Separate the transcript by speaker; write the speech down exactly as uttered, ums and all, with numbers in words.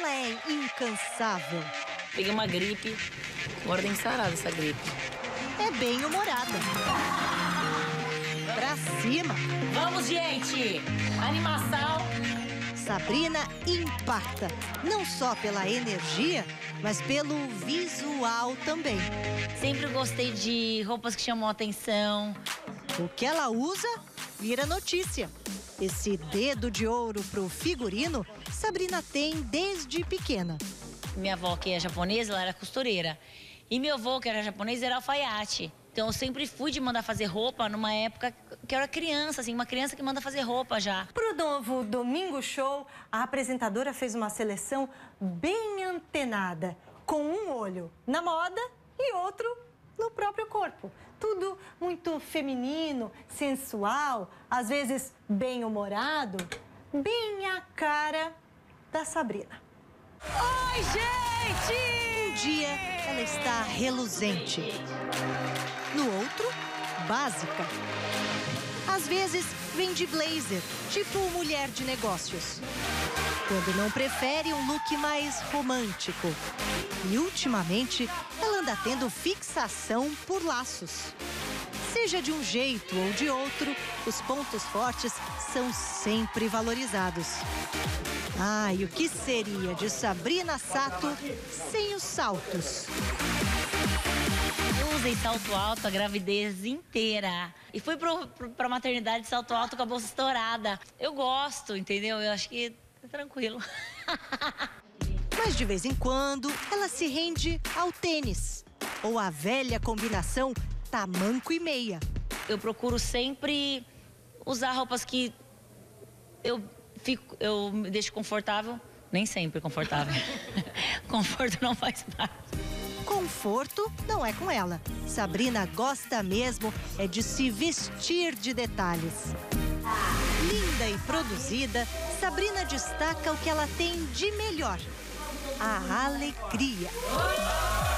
Speaker 1: ela é incansável.
Speaker 2: Peguei uma gripe, agora tem sarado essa gripe.
Speaker 1: É bem-humorada. Pra cima.
Speaker 2: Vamos, gente! Animação!
Speaker 1: Sabrina impacta, não só pela energia, mas pelo visual também.
Speaker 2: Sempre gostei de roupas que chamam atenção.
Speaker 1: O que ela usa vira notícia. Esse dedo de ouro pro figurino, Sabrina tem desde pequena.
Speaker 2: Minha avó, que é japonesa, ela era costureira. E meu avô, que era japonês, era alfaiate. Então eu sempre fui de mandar fazer roupa numa época que eu era criança, assim, uma criança que manda fazer roupa já.
Speaker 3: Pro novo Domingo Show, a apresentadora fez uma seleção bem antenada, com um olho na moda e outro no próprio corpo. Tudo muito feminino, sensual, às vezes bem-humorado, bem a cara da Sabrina.
Speaker 2: Oi, gente!
Speaker 1: Um dia ela está reluzente, no outro, básica. Às vezes vem de blazer, tipo mulher de negócios. Quando não prefere um look mais romântico. E ultimamente ela anda tendo fixação por laços. Seja de um jeito ou de outro, os pontos fortes são sempre valorizados. Ah, e o que seria de Sabrina Sato sem os saltos?
Speaker 2: Eu usei salto alto a gravidez inteira. E fui pro, pro, pra maternidade de salto alto com a bolsa estourada. Eu gosto, entendeu? Eu acho que é tranquilo.
Speaker 1: Mas de vez em quando, ela se rende ao tênis. Ou à velha combinação tamanco e meia.
Speaker 2: Eu procuro sempre usar roupas que eu, fico, eu me deixo confortável. Nem sempre confortável. Conforto não faz parte.
Speaker 1: Conforto não é com ela. Sabrina gosta mesmo é de se vestir de detalhes. Linda e produzida, Sabrina destaca o que ela tem de melhor: a alegria.